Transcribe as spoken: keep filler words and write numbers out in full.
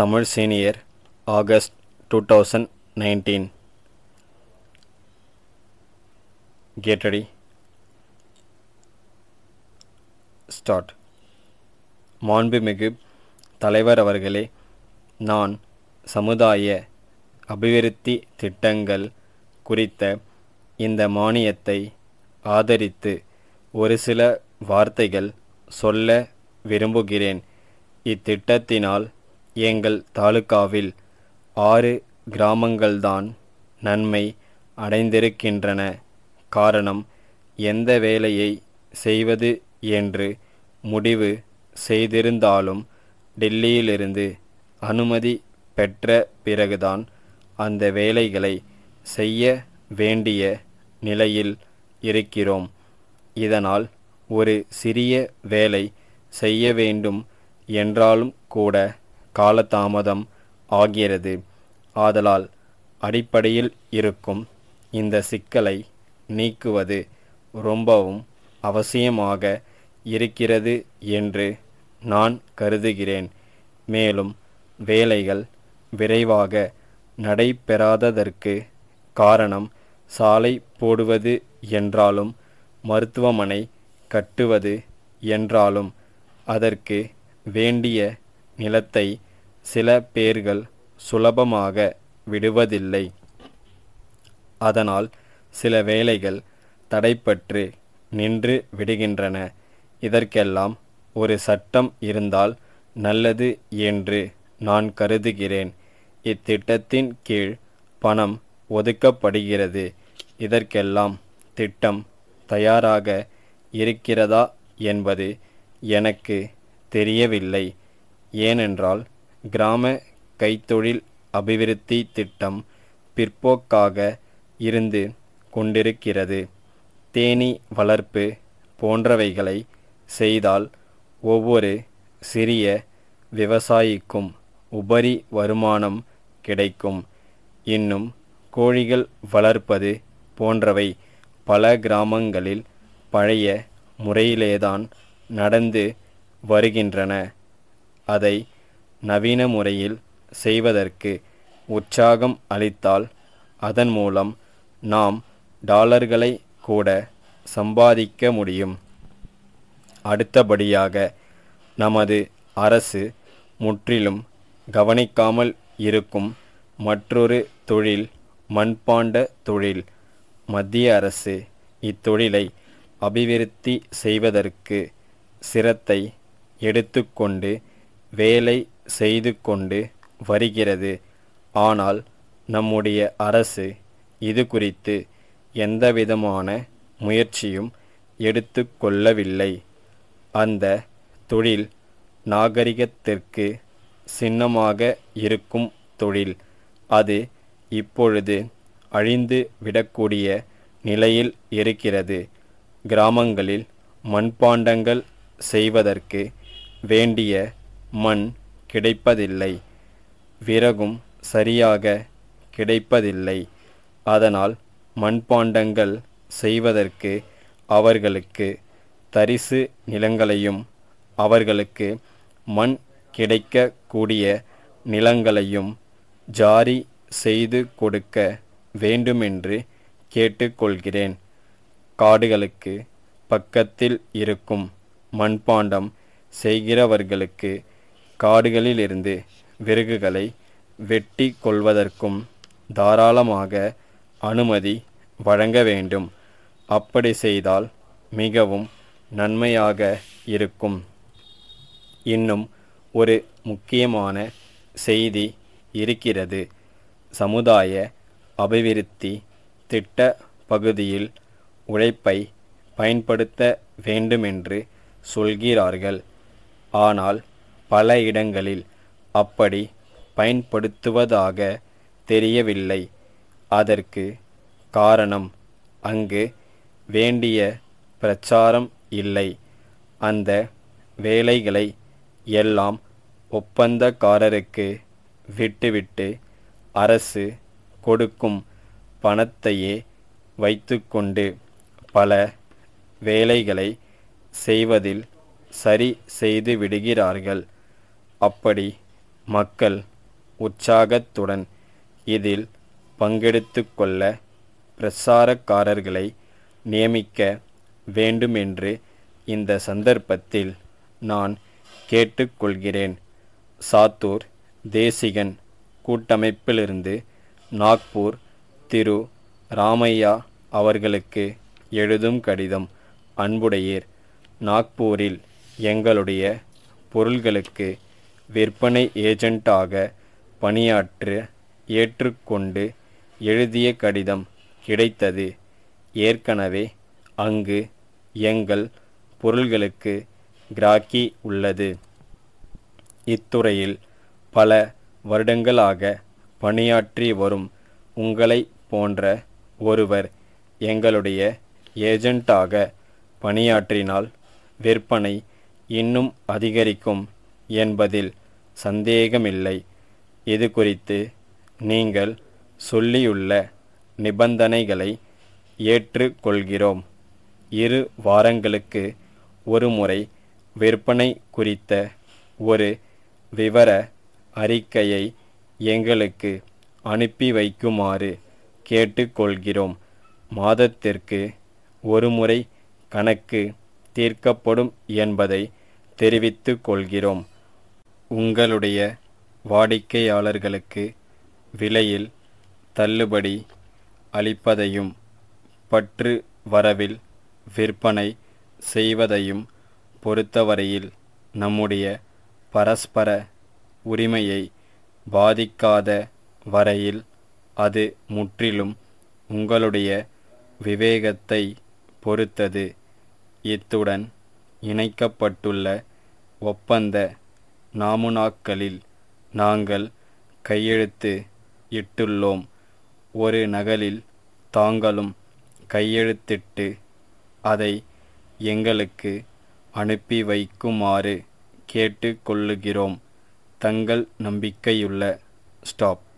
Tamil Senior, August two thousand nineteen. Get ready. Start. மாண்புமிகு தலைவர் அவர்களே, நான் சமுதாய அபிவிருத்தி திட்டங்கள் குறித்த இந்த மானியத்தை ஆதரித்து ஒரு சில வார்த்தைகள் சொல்ல விரும்புகிறேன். இத்திட்டத்தினால் எங்கள் தாலுகாவில் ஆறு கிராமங்கள்தான் நன்மை அடைந்திருக்கின்றன. காரணம், எந்த வேலையை செய்வது என்று முடிவு செய்திருந்தாலும் டெல்லியிலிருந்து அனுமதி பெற்ற பிறகுதான் அந்த வேலைகளை செய்ய வேண்டிய நிலையில் இருக்கிறோம். இதனால் ஒரு சிறிய வேலை செய்ய வேண்டும் என்றாலும் கூட காலதாமதம் ஆகிறது. ஆதலால் அடிப்படையில் இருக்கும் இந்த சிக்கலை நீக்குவது ரொம்பவும் அவசியமாக இருக்கிறது என்று நான் கருதுகிறேன். மேலும் வேலைகள் விரைவாக நடைபெறாததற்கு காரணம் சாலை போடுவது என்றாலும் மருத்துவமனை கட்டுவது என்றாலும் அதற்கு வேண்டிய நிலத்தை சில பேர்கள் சுலபமாக விடுவதில்லை. அதனால் சில வேலைகள் தடைப்பட்டு நின்று விடுகின்றன. இதற்கெல்லாம் ஒரு சட்டம் இருந்தால் நல்லது என்று நான் கருதுகிறேன். இத்திட்டத்தின் கீழ் பணம் ஒதுக்கப்படுகிறது. இதற்கெல்லாம் திட்டம் தயாராக இருக்கிறதா என்பது எனக்கு தெரியவில்லை. ஏனென்றால் கிராம கைத்தொழில் அபிவிருத்தி திட்டம் பிற்போக்காக இருந்து கொண்டிருக்கிறது. தேனீ வளர்ப்பு போன்றவைகளை செய்தால் ஒவ்வொரு சிறிய விவசாயிக்கும் உபரி வருமானம் கிடைக்கும். இன்னும் கோழிகள் வளர்ப்பது போன்றவை பல கிராமங்களில் பழைய முறையிலேதான் நடந்து வருகின்றன. அதை நவீன முறையில் செய்வதற்கு உற்சாகம் அளித்தால் அதன் மூலம் நாம் டாலர்களை கூட சம்பாதிக்க முடியும். அடுத்தபடியாக நமது அரசு முற்றிலும் கவனிக்காமல் இருக்கும் மற்றொரு தொழில் மண்பாண்ட தொழில். மத்திய அரசு இத்தொழிலை அபிவிருத்தி செய்வதற்கு சிரத்தை எடுத்துக்கொண்டு வேலை செய்து கொண்டு வருகிறது. ஆனால் நம்முடைய அரசு இது குறித்து எந்தவிதமான முயற்சியும் எடுத்து கொள்ளவில்லை. அந்த தொழில் நாகரிகத்திற்கு சின்னமாக இருக்கும் தொழில். அது இப்பொழுது அழிந்து விடக்கூடிய நிலையில் இருக்கிறது. கிராமங்களில் மண்பாண்டங்கள் செய்வதற்கு வேண்டிய மண் கிடைப்பதில்லை. விறகும் சரியாக கிடைப்பதில்லை. அதனால் மண்பாண்டங்கள் செய்வதற்கு அவர்களுக்கு தரிசு நிலங்களையும் அவர்களுக்கு மண் கிடைக்கக்கூடிய நிலங்களையும் ஜாரி செய்து கொடுக்க வேண்டுமென்று கேட்டுக்கொள்கிறேன். காடுகளுக்கு பக்கத்தில் இருக்கும் மண்பாண்டம் செய்கிறவர்களுக்கு காடுகளிலிருந்து விறகுகளை வெட்டி கொள்வதற்கும் தாராளமாக அனுமதி வழங்க வேண்டும். அப்படி செய்தால் மிகவும் நன்மையாக இருக்கும். இன்னும் ஒரு முக்கியமான செய்தி இருக்கிறது. சமுதாய அபிவிருத்தி திட்ட பகுதியில் உழைப்பை பயன்படுத்த வேண்டுமென்று சொல்கிறார்கள். ஆனால் பல இடங்களில் அப்படி பயன்படுத்துவதாக தெரியவில்லை. அதற்கு காரணம் அங்கு வேண்டிய பிரச்சாரம் இல்லை. அந்த வேலைகளை எல்லாம் ஒப்பந்தக்காரருக்கு விட்டுவிட்டு அரசு கொடுக்கும் பணத்தையே வைத்துக்கொண்டு பல வேலைகளை செய்வதில் சரி செய்து விடுகிறார்கள். அப்படி மக்கள் உற்சாகத்துடன் இதில் பங்கெடுத்து கொள்ள பிரசாரக்காரர்களை நியமிக்க வேண்டுமென்று இந்த சந்தர்ப்பத்தில் நான் கேட்டுக்கொள்கிறேன். சாத்தூர் தேசிகன் கூட்டமைப்பிலிருந்து நாக்பூர் திரு ராமையா அவர்களுக்கு எழுதும் கடிதம். அன்புடையீர், நாக்பூரில் எங்களுடைய பொருள்களுக்கு விற்பனை ஏஜெண்டாக பணியாற்ற ஏற்றுக்கொண்டு எழுதிய கடிதம் கிடைத்தது. ஏற்கனவே அங்கு எங்கள் பொருள்களுக்கு கிராக்கி உள்ளது. இத்துறையில் பல வருடங்களாக பணியாற்றி வரும் உங்களை போன்ற ஒருவர் எங்களுடைய ஏஜெண்டாக பணியாற்றினால் விற்பனை இன்னும் அதிகரிக்கும் என்பதில் சந்தேகமில்லை. இது குறித்து நீங்கள் சொல்லியுள்ள நிபந்தனைகளை ஏற்றுக்கொள்கிறோம். இரு வாரங்களுக்கு ஒரு முறை விற்பனை குறித்த ஒரு விவர அறிக்கையை எங்களுக்கு அனுப்பி வைக்குமாறு கேட்டுக்கொள்கிறோம். மாதத்திற்கு ஒரு முறை கணக்கு தீர்க்கப்படும் என்பதை தெரிவித்துக் கொள்கிறோம். உங்களுடைய வாடிக்கையாளர்களுக்கு விலையில் தள்ளுபடி அளிப்பதையும் பற்று வரவில் விற்பனை செய்வதையும் பொறுத்தவரையில் நம்முடைய பரஸ்பர உரிமையை பாதிக்காத வரையில் அது முற்றிலும் உங்களுடைய விவேகத்தை பொறுத்தது. இத்துடன் இணைக்கப்பட்டுள்ள ஒப்பந்த நாமுனாக்களில் நாங்கள் கையெழுத்து இட்டுள்ளோம். ஒரு நகலில் தாங்களும் கையெழுத்திட்டு அதை எங்களுக்கு அனுப்பி வைக்குமாறு கேட்டுக்கொள்ளுகிறோம். தங்கள் நம்பிக்கையுள்ள ஸ்டாப்.